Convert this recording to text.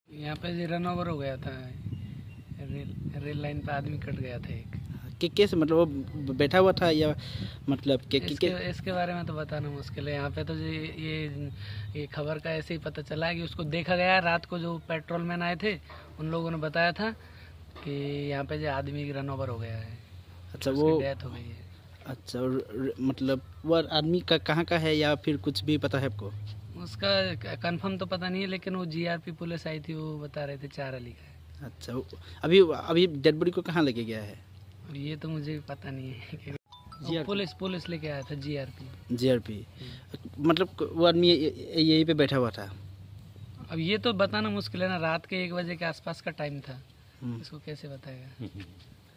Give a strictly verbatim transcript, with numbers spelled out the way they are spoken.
यहाँ पे जी run over हो गया था, रेल रेल लाइन पे आदमी कट गया था एक। कि कैसे, मतलब वो बैठा हुआ था या मतलब कि, कि, इसके इसके बारे में तो बताना मुश्किल है। यहाँ पे तो जी ये ये खबर का ऐसे ही पता चला है कि उसको देखा गया रात को, जो पेट्रोल मैन आए थे उन लोगों ने बताया था कि यहाँ पे जो आदमी रन ओवर हो गया है। अच्छा, वो डेथ हो गई है। अच्छा, और मतलब वो आदमी का कहाँ का है या फिर कुछ भी पता है आपको? उसका कंफर्म तो पता नहीं है, लेकिन वो जीआरपी पुलिस आई थी, वो बता रहे थे चार अली का है। अच्छा, वो- अभी अभी डेड बॉडी को कहाँ लेके गया है? अब ये तो मुझे भी पता नहीं है कि पुलिस पुलिस लेके आया था, जीआरपी। जीआरपी मतलब वो आदमी यहीं पे बैठा हुआ था। अब ये तो बताना मुश्किल है ना, रात के एक बजे के आसपास का टाइम था, इसको कैसे बताएगा।